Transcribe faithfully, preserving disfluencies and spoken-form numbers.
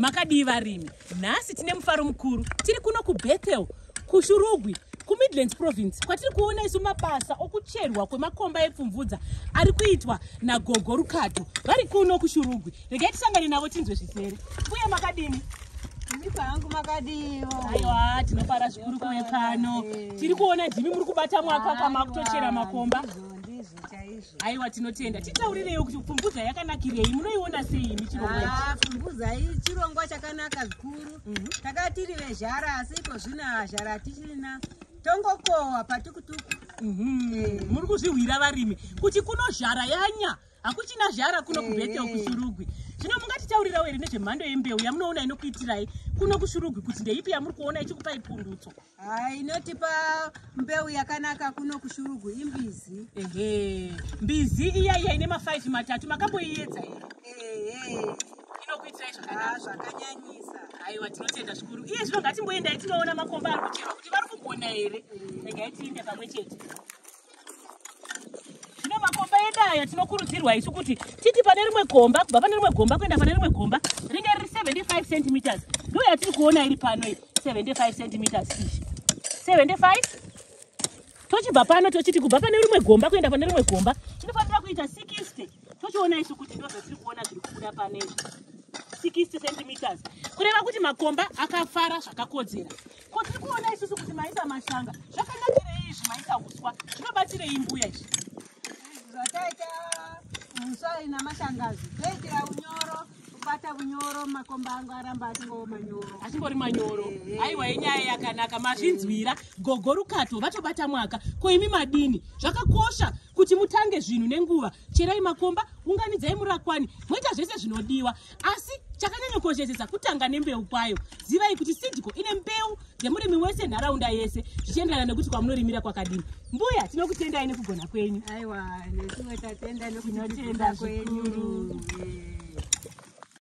makadii varimi. Nhasi tine mufaro mukuru. Tiri kuno ku Bethel, ku Shurugwi, ku Midlands province. Kwatiri kuona isu mabasa okucherwa kwemakomba epfumvudza ari kuitwa naGogo Rukato. Vari kuno ku Shurugwi. Regai tisangane navo tinzwe zvisere. Mbuya makadini? Hangu makadiwo. Aiwa, tinofara zvikuru kuwe pano. Tiri kuona ndimi muri kubata mwaka kama kutochera makomba. Aiwa, tinotenda. Titaurirewo kuti Pfumvudza yakanakirei? Munoiona sei imi chirongwa ichi? Ah, Pfumvudza iyi chirongwa chakanaka zvikuru. Takatiri vezhara asi iko zvino hazhara hatichina. Tongokohwa patikutuku. Mhm. Muri kuzvihwira varimi kuti kuno zhara yanya. Hakuchina zhara kuno ku Bethel ku Shurugwi. Zvino mungatitaurirawo here nezvemhando yembeu yamunoona inokuitirai kuno ku Shurugwi kuti ndeipi yamuri kuona ichikupai pundutso? Ah, inotipa mbeu yakanaka kuno ku Shurugwi imbizi. Ehe. Mbizi iya iya ine mafive matatu makamboiedza here? Ehe. Inokuitirai zvakanaka? Ah, zvakanyanyisa. Aiwa, tinotenda zvikuru. Iye zvino ngatimboendai tinoona makomba ari kucherwa kuti vari kugona here. Regai tiinde pamwe chete. Zvino makomba edu aya tinokurudzirwa isu kuti titi pane rimwe gomba kubva pane rimwe gomba kuenda pane rimwe gomba ringe riri seventy-five centimeters. Ndo yatiri kuona iri pano iyi seventy-five centimeters ishi. seventy-five. Tochibva pano tochiti kubva pane rimwe gomba kuenda pane rimwe gomba tinofanira kuita sixty. Tochiona isu kuti ndo zvatiri kuona zviri kubuda pane sixty centimeters. Kureva kuti makomba akafara zvakakodzera. Ko tiri kuona isusu kuti maisa mashanga zvakanakirei izvi maisa uswa zvinobatsirei mbuya izvi? Zvataita muswa ina mashangazi. Toitira unyoro, kubata unyoro, makomba angu aramba achingowo manyoro. Achingori manyoro. Aiwa, inyaya yakanaka. Mazvinzwira Gogo Rukato vatobata mwaka. Ko imi madini? Zvakakosha kuti mutange zvinhu nenguva. Cherai makomba, unganidzai murakwani, moita zvese zvinodiwa. Asi chakanyanyokoshetesa kutanga nembeu kwayo. Zivai kuti Sidco ine mbeu dzemurimi wese nharaunda yese zvichienderana nekuti kwamunorimira kwakadini. Mbuya, tinokutendai nekugona kwenyu. Aiwa, nesuwe tatenda nekutenda kwenyu.